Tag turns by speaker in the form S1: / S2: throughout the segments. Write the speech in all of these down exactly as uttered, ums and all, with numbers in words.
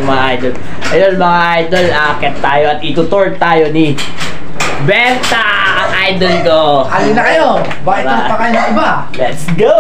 S1: natin mga idol. Ayun mga idol, akit tayo at itutour tayo ni Benta, ang idol ko.
S2: Alin na kayo? Bakit ito pa kayo ng iba?
S1: Let's go!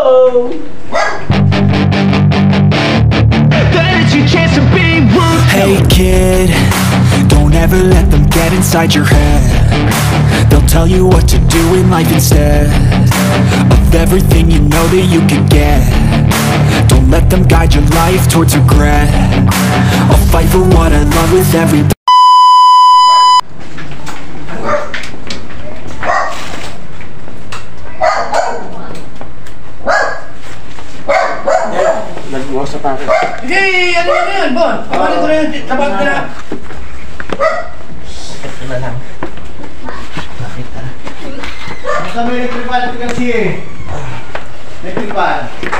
S3: Hey kid, don't ever let them get inside your head. They'll tell you what to do in life instead of everything you know that you could get. Don't let them guide your life towards regret. I'll fight for what I love with every
S2: Sige, ano yun yun, Bon? Kamalin ko na yun, tabag ko na.
S1: Ito na lang. Bakit ah?
S2: Basta may electric pan natin kasi eh. Electric pan.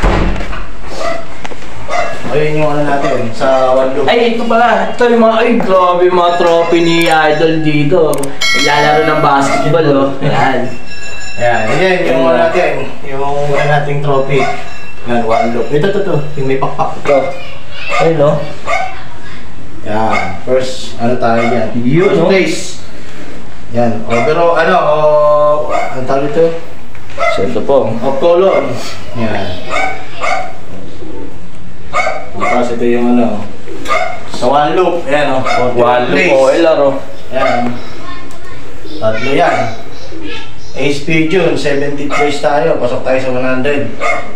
S2: Ayun yung ano natin, sa one loop.
S1: Ay, ito pala. Ito yung mga, ay, grabe yung mga trophy ni Idol dito. Naglalaro ng basketball, oh. Ayan.
S2: Ayan, ayan yung ano natin, yung ano nating trophy. Yan, one loop. Ito, ito, ito. Yung may pakpak.
S1: Ito. Ayun, no?
S2: Yan, first, ano tayo yan?
S1: Yun, no?
S2: Place. Yan, oh, pero ano, oh, ang tawag ito?
S1: So, ito po.
S2: Of color. Yan. Tapos ito yung ano, sa one loop. Yan, oh.
S1: One loop, oh, laro.
S2: Yan. Tatlo yan. Ace Pigeon, seventy place tayo. Pasok tayo sa one hundred.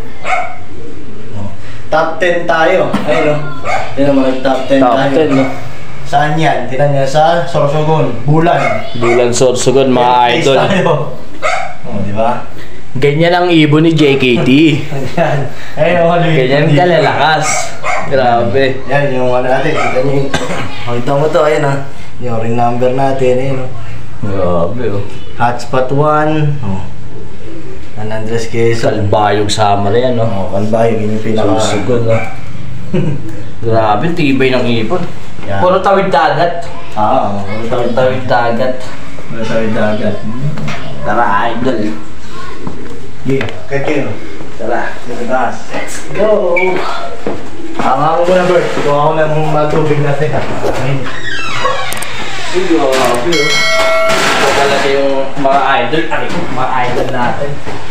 S2: Top ten tayo. Ayun, no? Yan naman, top ten
S1: Top
S2: tayo.
S1: ten, no?
S2: Saan yan? Tinan niya sa Sorsogon, Bulan.
S1: Bulan Sorsogon, mga
S2: Place
S1: idol.
S2: tayo. Oh, di ba?
S1: Ganyan ang ibon ni J K T.
S2: Yan. Ayun, ano yun?
S1: Ganyan kalalakas. Grabe.
S2: Yan, yung ano natin. Kita niyo yung... Makita mo to, ayun ha. Yung ring number natin, ayun o.
S1: Grabe, oh.
S2: Hotspot one. Oh. San Andres Quezon.
S1: Salbayog Summer yan, no?
S2: Oh, Kalbayog, yun yung pinaka...
S1: Sorsogon, no? Grabe, tibay ng ibon.
S2: Yan.
S1: Puro tawid dagat.
S2: Ah, oo.
S1: Tawid tawid dagat.
S2: Puro tawid dagat.
S1: Tara, idol.
S2: Yeah, kahit kayo.
S1: Tara.
S2: Taas.
S1: Let's go!
S2: Tama ko muna, Bert. Kuha ko na ng matubig natin, ha? Ayun.
S1: Sige, grabe, oh. Ito talaga yung mga idol. Ay, mga idol natin.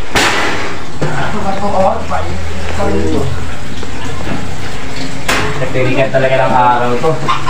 S1: Nagtiringan talaga ng araw to.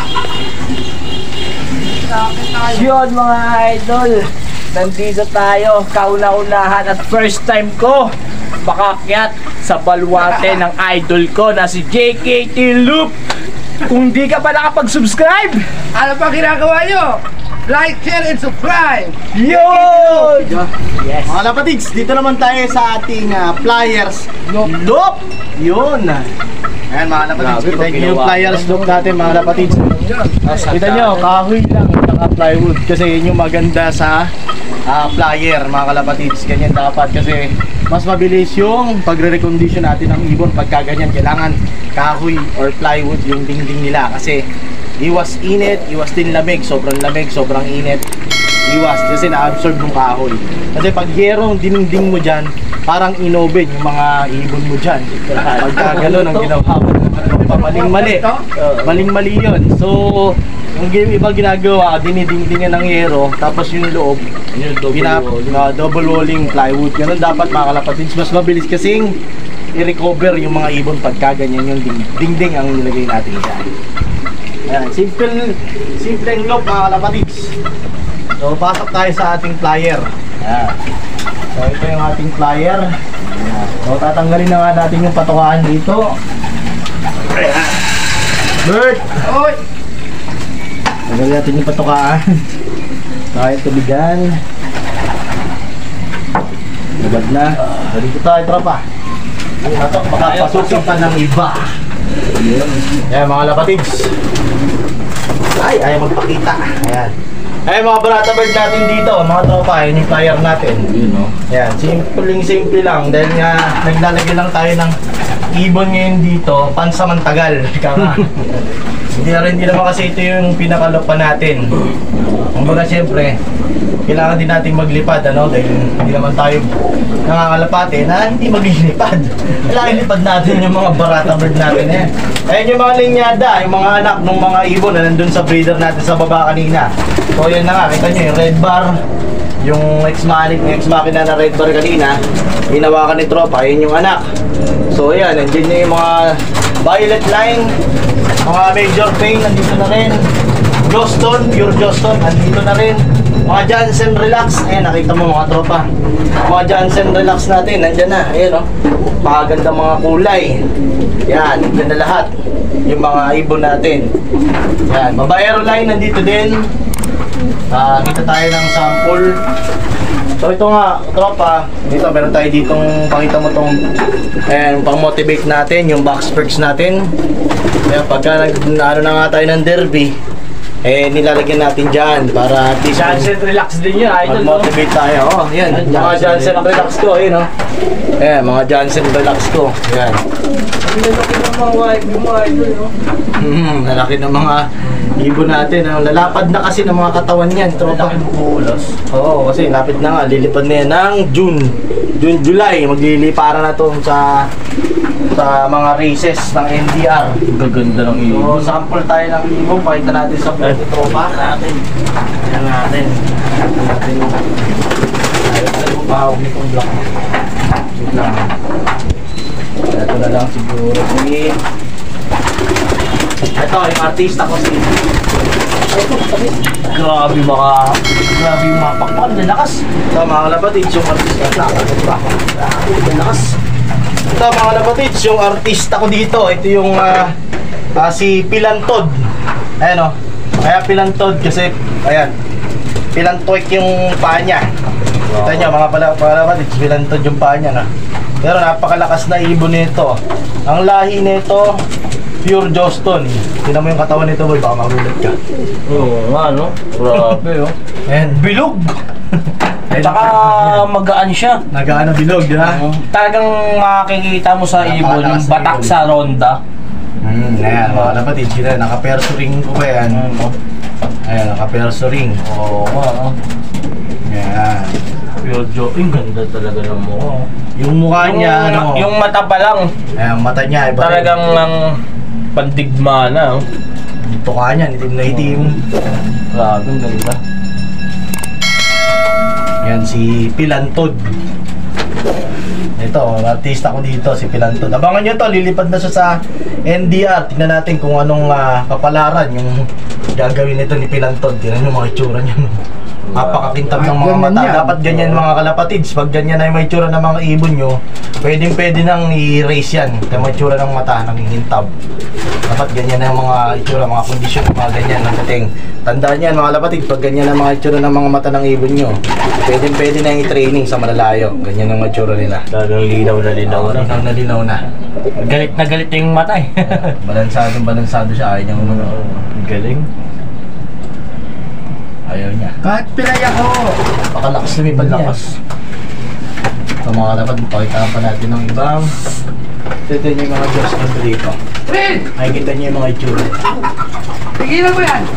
S1: Yun mga idol, nandito tayo, kauna-unahan at first time ko makakyat sa baluarte ng idol ko na si J K T Loop. Kung di ka pa nakapag-subscribe,
S2: Ano pa ginagawa nyo? Like, share, and subscribe!
S1: yun! Yes.
S2: Mga lapatids, dito naman tayo sa ating uh, pliers loop. Yun. Ayan mga lapatids,
S1: Grabe,
S2: kita
S1: pag
S2: nyo yung
S1: ginawa
S2: pliers
S1: ko.
S2: loop natin mga lapatids. Kita nyo, kahoy lang at plywood kasi yun yung maganda sa uh, plier mga kalapatids. Ganyan dapat kasi mas mabilis yung pagre-recondition natin ng ibon pagka ganyan. Kailangan kahoy or plywood yung dingding nila kasi iwas init, iwas din lamig, sobrang lamig, sobrang init. Iwas kasi na-absorb ng kahoy. Kasi pag yerong dinding mo dyan, parang inoben yung mga ibon mo dyan. Pagka gano'n ang ginawa mo, maling-mali. Maling-mali yun. So, yung iba ginagawa, dinidingdingan ng yero, tapos yung loob, pinap, uh, double walling plywood. Ganun dapat mga kalapatids. Mas mabilis kasing i-recover yung mga ibon pagka ganyan yung ding dingding ang nilagay natin dyan. Ayan, simple, simpleng loop mga kalapatids. So, pasok tayo sa ating plier. Ayan. So, ito yung ating plier. Ayan. So, tatanggalin na nga natin yung patukaan dito. Ayan. Bert! Oy! Tanggalin natin yung patukaan. Tayo tubigan. Nagad na. Dito tayo, tropa. Ito, makapasukin pa ng iba. Ayan, mga lapatids. Ay, ayaw magpakita. Ayan. Ayan mga barata bird natin dito, mga tropa, yun yung plier natin.
S1: Yun, no?
S2: Ayan, simpleng simple lang. Dahil nga, naglalagay lang tayo ng ibon ngayon dito, pansamantagal. Ika nga. Hindi na rin, hindi naman kasi ito yung pinakalook pa natin. Kumbaga siyempre, kailangan din natin maglipad, ano? Dahil hindi naman tayo nangangalapate na hindi maglilipad. Kailangan lipad natin yung mga barata bird natin eh. Ayan yung mga linyada, yung mga anak ng mga ibon na nandun sa breeder natin sa baba kanina. So yun na nga, kita nyo yung red bar, yung ex-machina ex na red bar kanina, hinawakan ni Tropa, yun yung anak. So ayan, nandiyan na yung mga violet line, mga major pain, nandito na rin. Joston, pure Joston, nandito na rin. Mga Jansen Relax, ayan nakita mo mga tropa. Mga Jansen Relax natin, nandyan na, ayan o. Oh. Maganda mga kulay. Yan, nandyan na lahat. Yung mga ibon natin. Yan, Babayero line nandito din. Uh, kita tayo ng sample. So ito nga, tropa, dito meron tayo ditong, pakita mo tong ayan, pang motivate natin, yung box perks natin. Kaya pagka nag, ano na nga tayo ng derby, eh nilalagyan natin dyan para at least
S1: Jansen Relax din yun, idol.
S2: mag-motivate tayo. Oh, yan,
S1: Ay,
S2: mga
S1: Jansen
S2: Jansen Relax ko, yun oh. Ayan, mga Jansen Relax ko. Yan.
S1: Ang lalaki ng mga wife, yung mga idol, no?
S2: Hmm, lalaki ng mga ibon natin. Oh. Lalapad na kasi ng mga katawan yan, tropa.
S1: Lalaki ng bulos.
S2: Oo, kasi lapit na nga, lilipad na yan ng June. June, July, magliliparan na to sa sa mga races ng N D R.
S1: Gaganda ng
S2: So, sample tayo ng ibon, pakita natin sa mga tropa natin. Yan natin. Yan natin yung ayos na yung bahog nitong block. Wait lang. Ito na lang siguro si ito, yung artista ko si
S1: Grabe mga...
S2: grabe yung mapak mo, lalakas. Ito mga kalapatids, yung artista grabe, lalakas. Ito mga kalapatids, yung artista ko dito, ito yung uh, uh, si Pilantod. Ayan o, kaya Pilantod kasi, ayan, Pilantoik yung paa niya. Kita nyo mga pala, kalapatids, Pilantod yung paa niya na. Pero napakalakas na ibon nito. Ang lahi nito, pure Joston. Tingnan mo yung katawan nito, boy, baka magulat ka.
S1: Oo nga, no? Grabe, oh.
S2: And bilog.
S1: Tsaka magaan siya.
S2: Nagaan na bilog, di ba?
S1: Talagang makikita mo sa ibon yung
S2: Napakalakas na
S1: batak
S2: ibon.
S1: sa ronda.
S2: Hmm, ayan, mga kapatid, sila, naka-perso ring ko ba yan? Ayan, naka-perso ring.
S1: Oo nga, no?
S2: Ayan.
S1: Pure Jo, yung ganda talaga ng mukha.
S2: Yung mukha
S1: Yung,
S2: niya, ano,
S1: yung mata pa lang,
S2: ayan, mata niya, iba rin.
S1: talagang ang pandigma na, oh.
S2: Yung tuka niya, itim na itim.
S1: Grabe, ang ganda.
S2: Ayan, si Pilantod. Ito, artista ko dito, si Pilantod. Abangan nyo to, lilipad na siya sa N D R. Tingnan natin kung anong uh, kapalaran yung gagawin nito ni Pilantod. Tingnan nyo mga itsura niya. Napakakintab ng mga mata. Dapat ganyan mga kalapatids. Pag ganyan na yung may itsura ng mga ibon nyo, pwedeng pwede nang i-raise yan. Yung may itsura ng mata, nangingintab. Dapat ganyan na yung mga itsura, mga kondisyon, mga ganyan ng dating. Tandaan yan mga kalapatid, pag ganyan ang mga itsura ng mga mata ng ibon nyo, pwedeng pwede na yung training sa malalayo. Ganyan ang itsura nila.
S1: Talagang linaw na linaw
S2: Oo,
S1: na.
S2: linaw na linaw na.
S1: Galit na galit yung mata, eh.
S2: Balansadong balansado siya, ayaw niyang ano.
S1: Galing.
S2: Ayaw niya.
S4: Kahit pinaya ko.
S2: Pakalakas lumipad niya. So mga kalapad, pakita pa natin ng ibang. Ito niyo yung mga Diyos nito dito.
S4: Rin!
S2: Makikita niyo yung mga itsura.
S4: Tigilan mo yan!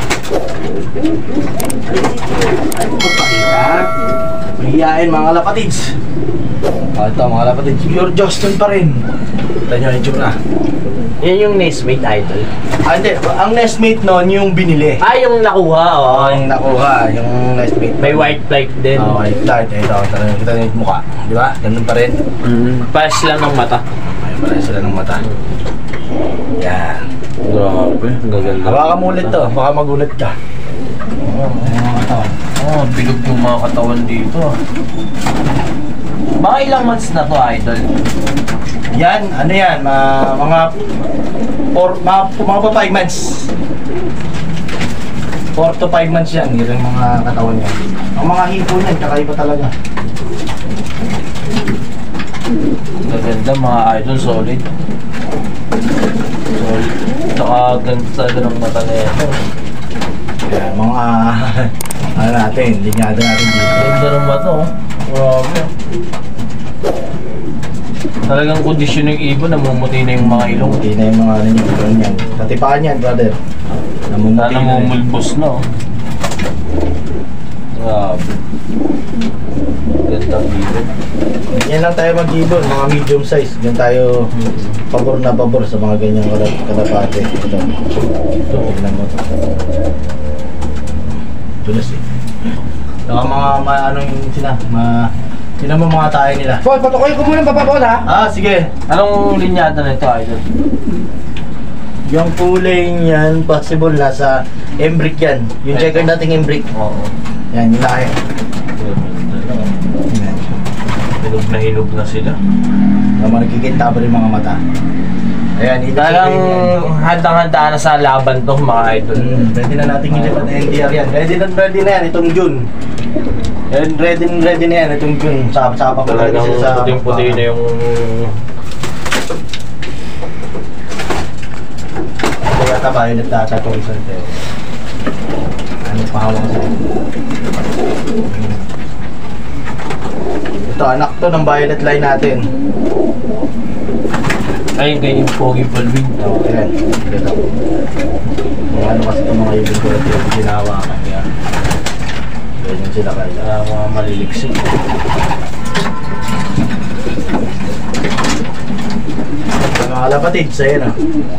S2: Ay, magpakita. Mahihain mga kalapatids. O ito mga kalapatids, pure Joston pa rin. Ito niyo yung itsura.
S1: Yan yung nestmate idol.
S2: Ah, hindi. Ang nestmate nun, yung binili.
S1: Ah, yung nakuha,
S2: Oo,
S1: oh.
S2: yung nakuha, yung nestmate.
S1: May white flight din.
S2: Oo, white flight. Ito, talagang kita niyo yung mukha. Di ba? Ganun pa rin.
S1: Mm. Pares lang ng mata.
S2: Ay, pala sila ng mata. Yan.
S1: Grabe, ang gaganda.
S2: Hawakan mo ulit to, baka magulat ka. Oo, mga katawan.
S1: Oh, bilog yung mga katawan dito. Mga ilang months na to, idol?
S2: Yan, ano yan, ma mga four, mga, mga pa five months. four to five months yan, yun yung mga katawan niya. Ang mga hipo niyan, kakaiba talaga.
S1: Gaganda mga idol, solid. Solid. Tsaka ganda talaga ng mata na yan.
S2: Yan, mga ano natin, linyado natin dito.
S1: Ganda ng mata, oh. Grabe. Talagang kondisyon ng ibon, namumuti na yung mga ilong.
S2: Hindi na yung mga ano niya, ganyan. Katipaan yan, brother. Namumuti na.
S1: Namumulbos na oh. Grabe. Gandang ibon.
S2: Yan lang tayo mag-ibon, mga medium size. Yan tayo pabor na pabor sa mga ganyang kalap- kalapate. Ito. Ito, tignan mo. Tulas eh. Saka mga, ma, anong yung sina, ma, sina mo mga tayo nila.
S4: Paul, patukoy ko muna papapon ha.
S2: Ah, sige.
S1: Anong linyada na ito, idol?
S2: Yung kulay niyan, possible nasa embrick yan. Yung checker nating embrick.
S1: Oo.
S2: Yan, yung laki. Yan.
S1: Hilog na hilog na sila.
S2: Yung mga nakikita pa rin mga mata. Ayan, ito
S1: Talagang handang-handa na sa laban to mga idol.
S2: Hmm, pwede na natin ilipat na N D R yan. Ready na ready na yan itong June. Yan, ready na ready na yan itong June. Sapa-sapa ko talaga
S1: Talagang
S2: sila sa...
S1: puting-puti na yung...
S2: Kaya tabayo na tatatong isang tayo. Ano pa hawak sa ito, anak to ng violet line natin.
S1: Ay, ganyan yung pogi palwig.
S2: Oh, ayan. Ito. Mga ano kasi itong mga ibig ko ito yung ginawa ka. Kaya, ganyan sila kaya.
S1: Uh, mga maliliksik.
S2: Mga kalapatid, sa'yo na.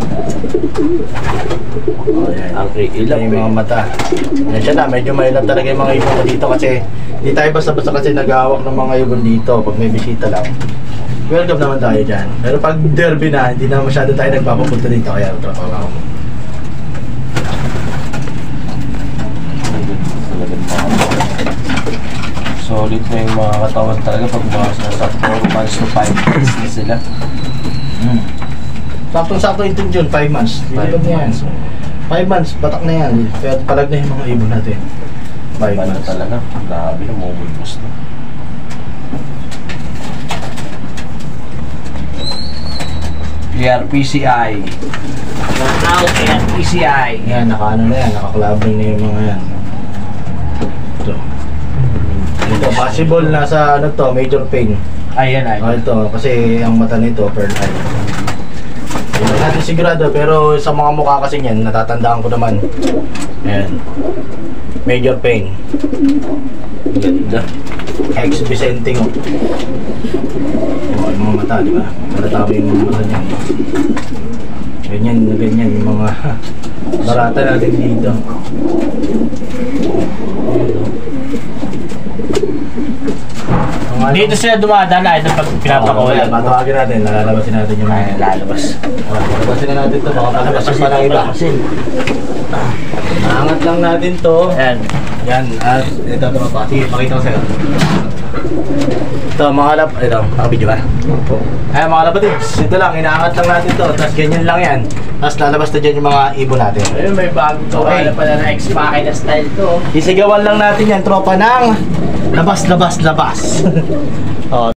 S2: Oh, ayan.
S1: Ang iilap
S2: Yung mga
S1: eh.
S2: mata. Yan siya na, medyo mailap talaga yung mga ibon ko dito kasi hindi tayo basta-basta kasi nag-aawak ng mga ibon dito pag may bisita lang. Welcome naman tayo dyan. Pero pag derby na, hindi na masyado tayo nagpapapunta dito kaya trapaw ako.
S1: Solid na yung mga katawan talaga pag mga nasa four months to five months na sila.
S2: Hmm. Saktong-sakto ito June, five months.
S1: Five
S2: Lilipad na yan.
S1: months.
S2: five months, batak na yan. Kaya palag na yung mga ibon natin. five
S1: Iba na
S2: months.
S1: talaga. Grabe na, mumulbos na. A R P C I. Now, A R P C I.
S2: Yan, naka-ano na yan, naka-clubbing na yung mga yan. Ito. Ito, possible nasa ano to, major pain.
S1: Ayan, ay.
S2: Oh, ito, kasi ang mata nito, pearl eye. Hindi natin sigurado, pero sa mga mukha kasi niyan, natatandaan ko naman. Ayan. Major pain.
S1: Ganda.
S2: Ex Vicente ko. Oh, yung mga mata, di ba? Malatami yung mga mata niyan. Ganyan, ganyan, yung mga barata natin dito.
S1: Dito sila dumadaan na ito pag pinapakulan.
S2: Oh, patawagin natin, lalalabasin natin yung mga
S1: Ay, lalabas.
S2: Ah, lalabasin na natin to, baka palabasin pa ng iba. Naangat lang natin to.
S1: Ayan.
S2: Yan, at ito ito pa. Sige, pakita ko sa'yo. Ito, mga kalap, ito, nakabidyo ba? Opo. Ayan, mga kalapatids, ito lang, inaangat lang natin to, tapos ganyan lang yan. Tapos lalabas na dyan yung mga ibon natin.
S1: Ayun, may bagong
S2: Okay.
S1: kawala pala na X-Packet na style to.
S2: Isigawan lang natin yan, tropa ng labas, labas, labas. Oh.